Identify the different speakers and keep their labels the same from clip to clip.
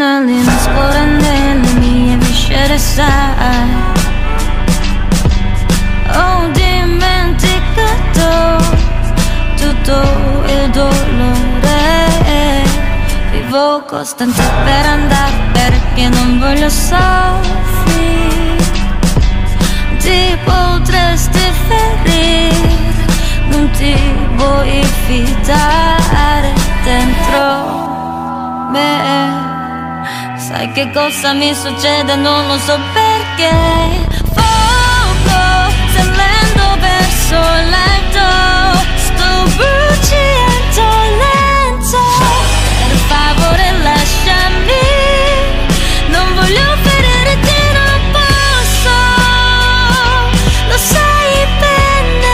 Speaker 1: L'adrenalina scorre nelle mie viscere, sai. Ho dimenticato tutto il dolore. Vivo costante per andare perché non voglio soffrire. Ti potresti ferire, non ti vuoi fidare dentro me. Sai che cosa mi succede? Non lo so perché. Fuoco salendo verso il letto, sto bruciando lento. Per favore lasciami, non voglio ferirti, non posso, lo sai bene.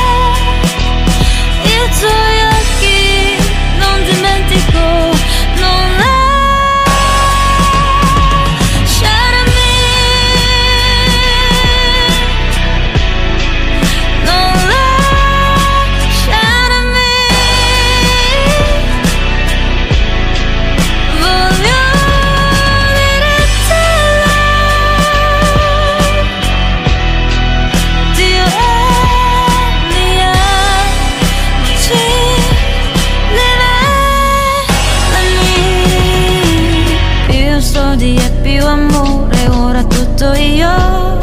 Speaker 1: I tuoi occhi non dimentico, non lasciarmi, non lasciarmi. Voglio direttelo, Dio è mia voce, livelami. Più soldi e più amore, ora tutto io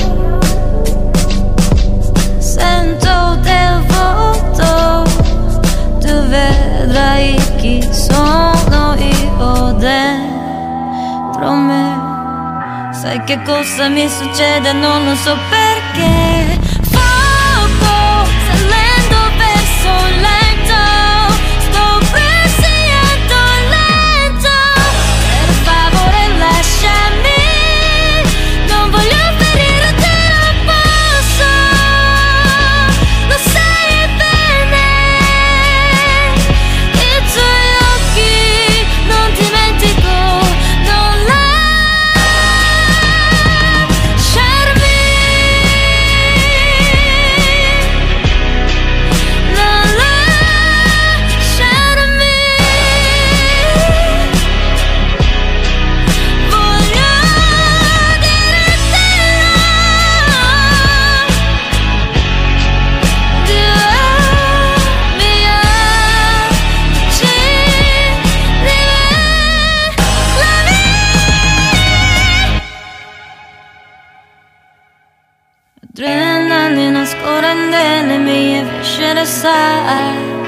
Speaker 1: sento del vuoto. Tu vedrai chi sono io dentro me. Sai che cosa mi succede? Non lo so perché. Fuoco salendo verso il letto, sto bruciando lento. Per favore lasciami, non voglio ferirti, non posso, lo sai bene. I tuoi occhi non dimentico, non lasciarmi, non lasciarmi. Voglio direttelo, Dio mia voce, livelami. Adrenalina scorre nelle mie viscere, sai.